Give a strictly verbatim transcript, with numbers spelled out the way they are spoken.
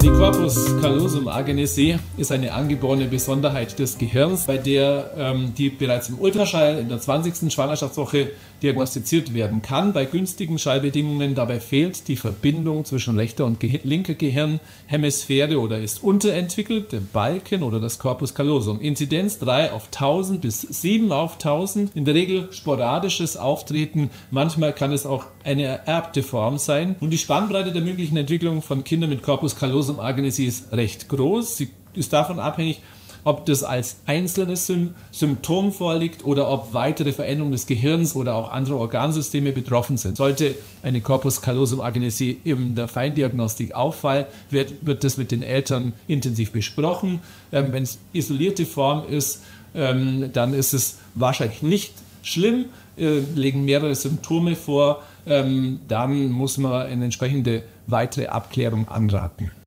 Die Corpus callosum agenesi ist eine angeborene Besonderheit des Gehirns, bei der ähm, die bereits im Ultraschall in der zwanzigsten Schwangerschaftswoche diagnostiziert werden kann. Bei günstigen Schallbedingungen dabei fehlt die Verbindung zwischen rechter und ge linker Gehirnhemisphäre oder ist unterentwickelt, der Balken oder das Corpus callosum. Inzidenz drei auf tausend bis sieben auf tausend, in der Regel sporadisches Auftreten, manchmal kann es auch eine ererbte Form sein. Und die Spannbreite der möglichen Entwicklung von Kindern mit Corpus callosum agenesi ist recht groß. Sie ist davon abhängig, ob das als einzelnes Symptom vorliegt oder ob weitere Veränderungen des Gehirns oder auch andere Organsysteme betroffen sind. Sollte eine Corpus callosum agenesi in der Feindiagnostik auffallen, wird, wird das mit den Eltern intensiv besprochen. Ähm, wenn es isolierte Form ist, ähm, dann ist es wahrscheinlich nicht schlimm, äh, legen mehrere Symptome vor, ähm, dann muss man eine entsprechende weitere Abklärung anraten.